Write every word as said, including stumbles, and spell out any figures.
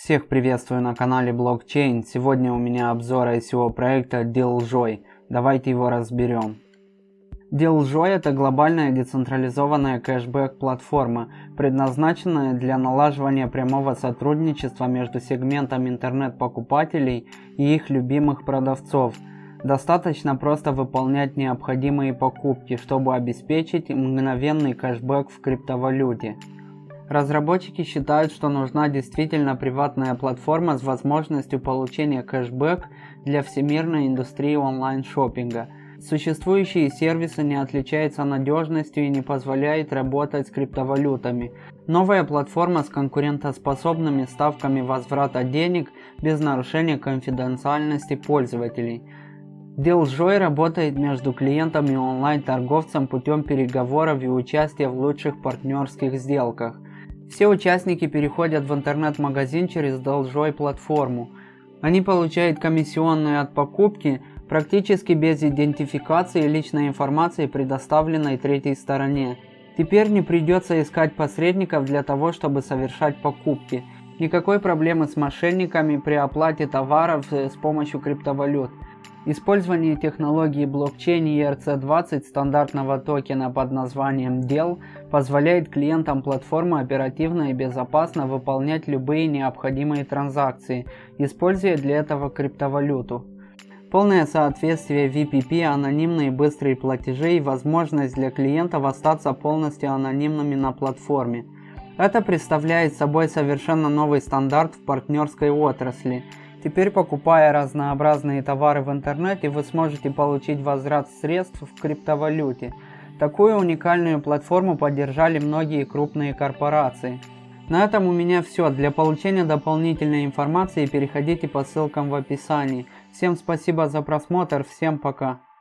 Всех приветствую на канале Blockchain. Сегодня у меня обзор ай си о проекта DealJoy. Давайте его разберем. DealJoy — это глобальная децентрализованная кэшбэк-платформа, предназначенная для налаживания прямого сотрудничества между сегментом интернет-покупателей и их любимых продавцов. Достаточно просто выполнять необходимые покупки, чтобы обеспечить мгновенный кэшбэк в криптовалюте. Разработчики считают, что нужна действительно приватная платформа с возможностью получения кэшбэк для всемирной индустрии онлайн-шоппинга. Существующие сервисы не отличаются надежностью и не позволяют работать с криптовалютами. Новая платформа с конкурентоспособными ставками возврата денег без нарушения конфиденциальности пользователей. DealJoy работает между клиентом и онлайн-торговцем путем переговоров и участия в лучших партнерских сделках. Все участники переходят в интернет-магазин через DealJoy платформу. Они получают комиссионные от покупки практически без идентификации личной информации, предоставленной третьей стороне. Теперь не придется искать посредников для того, чтобы совершать покупки. Никакой проблемы с мошенниками при оплате товаров с помощью криптовалют. Использование технологии блокчейн и эр си двадцать стандартного токена под названием Deal позволяет клиентам платформы оперативно и безопасно выполнять любые необходимые транзакции, используя для этого криптовалюту. Полное соответствие ви пи пи, анонимные быстрые платежи и возможность для клиентов остаться полностью анонимными на платформе. Это представляет собой совершенно новый стандарт в партнерской отрасли. Теперь, покупая разнообразные товары в интернете, вы сможете получить возврат средств в криптовалюте. Такую уникальную платформу поддержали многие крупные корпорации. На этом у меня все. Для получения дополнительной информации переходите по ссылкам в описании. Всем спасибо за просмотр, всем пока.